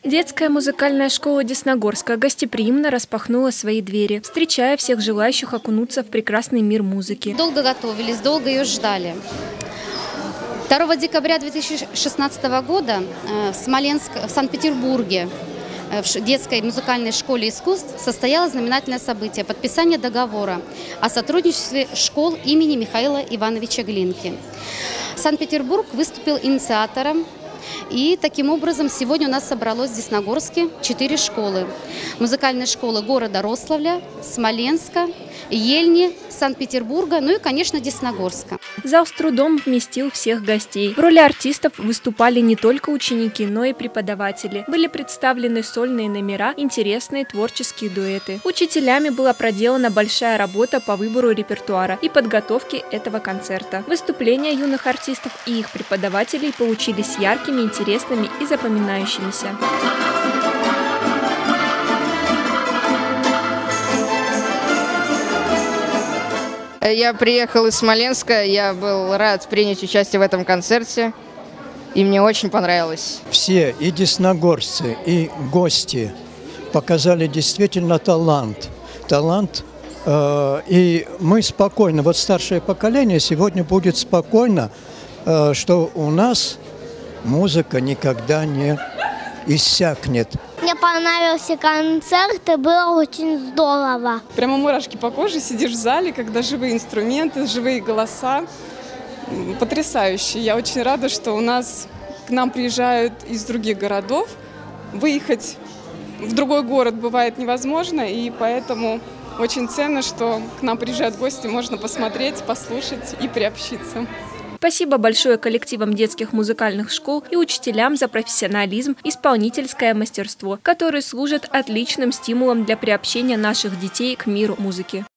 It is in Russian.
Детская музыкальная школа Десногорска гостеприимно распахнула свои двери, встречая всех желающих окунуться в прекрасный мир музыки. Долго готовились, долго ее ждали. 2 декабря 2016 года в Санкт-Петербурге в детской музыкальной школе искусств состоялось знаменательное событие – подписание договора о сотрудничестве школ имени Михаила Ивановича Глинки. Санкт-Петербург выступил инициатором, и таким образом сегодня у нас собралось в Десногорске 4 школы. Музыкальные школы города Рославля, Смоленска, Ельни, Санкт-Петербурга, ну и, конечно, Десногорска. Зал с трудом вместил всех гостей. В роли артистов выступали не только ученики, но и преподаватели. Были представлены сольные номера, интересные творческие дуэты. Учителями была проделана большая работа по выбору репертуара и подготовке этого концерта. Выступления юных артистов и их преподавателей получились яркими, интересными и запоминающимися. Я приехал из Смоленска, я был рад принять участие в этом концерте, и мне очень понравилось. Все, и десногорцы, и гости показали действительно талант. И мы спокойно, вот старшее поколение сегодня будет спокойно, что у нас музыка никогда не иссякнет. Мне понравился концерт, и было очень здорово. Прямо мурашки по коже, сидишь в зале, когда живые инструменты, живые голоса. Потрясающе. Я очень рада, что к нам приезжают из других городов. Выехать в другой город бывает невозможно, и поэтому очень ценно, что к нам приезжают гости, можно посмотреть, послушать и приобщиться. Спасибо большое коллективам детских музыкальных школ и учителям за профессионализм, исполнительское мастерство, которые служат отличным стимулом для приобщения наших детей к миру музыки.